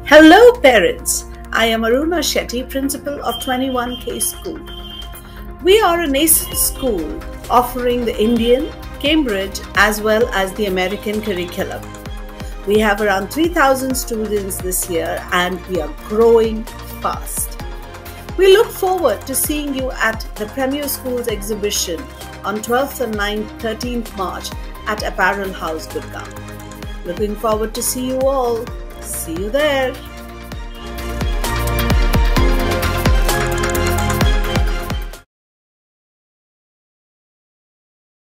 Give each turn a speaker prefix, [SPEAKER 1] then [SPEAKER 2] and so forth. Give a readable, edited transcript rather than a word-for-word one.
[SPEAKER 1] Hello parents, I am Aruna Shetty, principal of 21K School. We are a nascent school offering the Indian, Cambridge as well as the American curriculum. We have around 3,000 students this year and we are growing fast. We look forward to seeing you at the Premier Schools exhibition on 12th and 13th March at Apparel House, Gurugram. Looking forward to see you all. See you there.